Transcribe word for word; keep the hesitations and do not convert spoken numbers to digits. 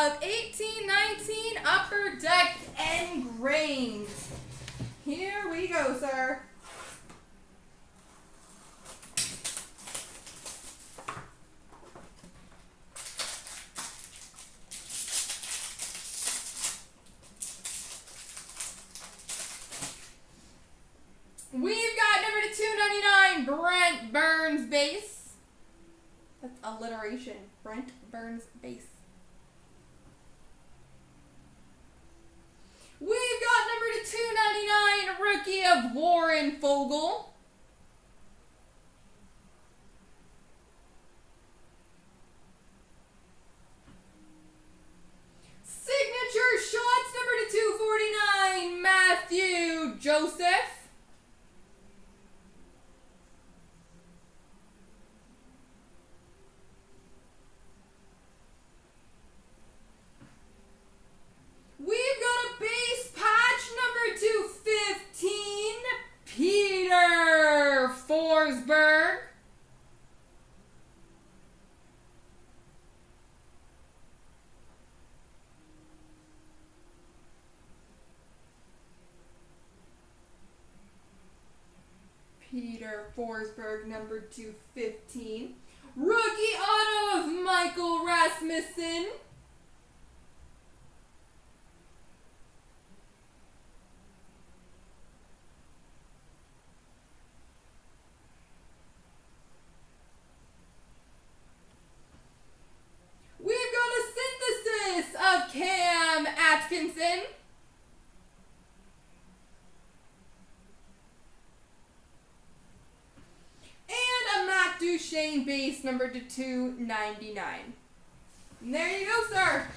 of eighteen nineteen Upper Deck Engrained. Here we go, sir. We've got number to two ninety-nine, Brent Burns base. That's alliteration. Brent Burns base. We've got number to two ninety-nine, rookie of Warren Fogle. Signature shots, number to two forty-nine, Matthew Joseph. Peter Forsberg, number two fifteen. Rookie auto of Michael Rasmussen. We've got a synthesis of Cam Atkinson. Shane base number to two ninety-nine. And there you go, sir.